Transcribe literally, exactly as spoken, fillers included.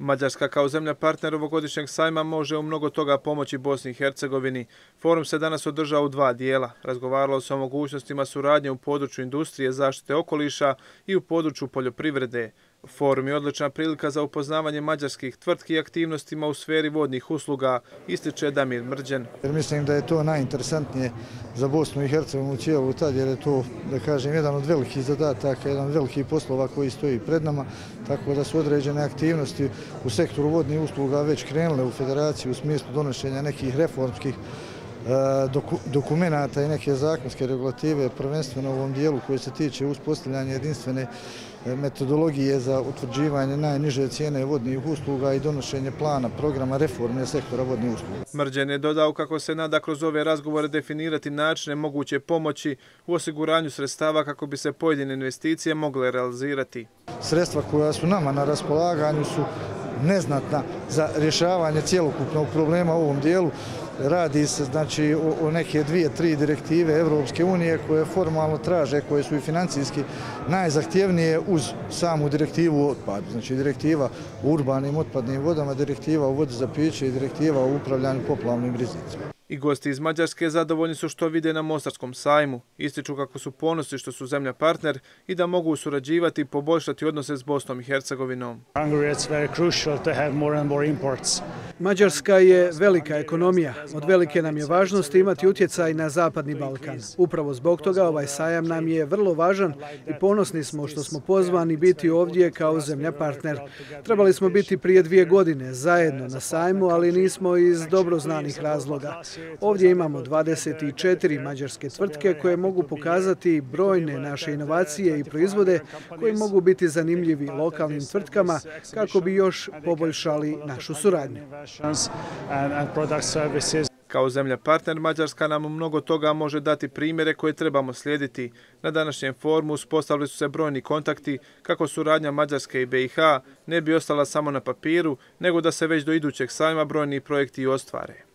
Mađarska kao zemlja partner ovogodišnjeg sajma može u mnogo toga pomoći Bosni i Hercegovini. Forum se danas održao u dva dijela. Razgovaralo se o mogućnostima suradnje u području industrije, zaštite okoliša i u području poljoprivrede. Forum je odlična prilika za upoznavanje mađarskih tvrtki i aktivnostima u sferi vodnih usluga, ističe Damir Mrđen. Jer mislim da je to najinteresantnije za Bosnu i Hercegovinu cijelu tad, jer je to, da kažem, jedan od velikih zadataka, jedan od velikih poslova koji stoji pred nama, tako da su određene aktivnosti u sektoru vodnih usluga već krenule u federaciji u smislu donošenja nekih reformskih dokumenata i neke zakonske regulative, prvenstveno u ovom dijelu koji se tiče uspostavljanja jedinstvene metodologije za utvrđivanje najniže cijene vodnih usluga i donošenje plana programa reforme sektora vodnih usluga. Mrđen je dodao kako se nada kroz ove razgovore definirati načine moguće pomoći u osiguranju sredstava kako bi se pojedine investicije mogle realizirati. Sredstva koja su nama na raspolaganju su neznatna za rješavanje cijelokupnog problema u ovom dijelu. Radi se znači o neke dvije, tri direktive Evropske unije koje formalno traže, koje su i financijski najzahtjevnije uz samu direktivu o otpadu. Znači direktiva o urbanim otpadnim vodama, direktiva o vodi za piće i direktiva o upravljanju poplavnim rizicima. I gosti iz Mađarske zadovoljni su što vide na Mostarskom sajmu. Ističu kako su ponosni što su zemlja partner i da mogu surađivati i poboljšati odnose s Bosnom i Hercegovinom. Mađarska je velika ekonomija. Od velike nam je važnosti imati utjecaj na Zapadni Balkan. Upravo zbog toga ovaj sajam nam je vrlo važan i ponosni smo što smo pozvani biti ovdje kao zemlja partner. Trebali smo biti prije dvije godine zajedno na sajmu, ali nismo iz dobro znanih razloga. Ovdje imamo dvadeset četiri mađarske tvrtke koje mogu pokazati brojne naše inovacije i proizvode koji mogu biti zanimljivi lokalnim tvrtkama kako bi još poboljšali našu suradnju. Kao zemlja partner, Mađarska nam mnogo toga može dati primjere koje trebamo slijediti. Na današnjem forumu uspostavili su se brojni kontakti kako suradnja Mađarske i B i H ne bi ostala samo na papiru, nego da se već do idućeg sajma brojni projekti i ostvare.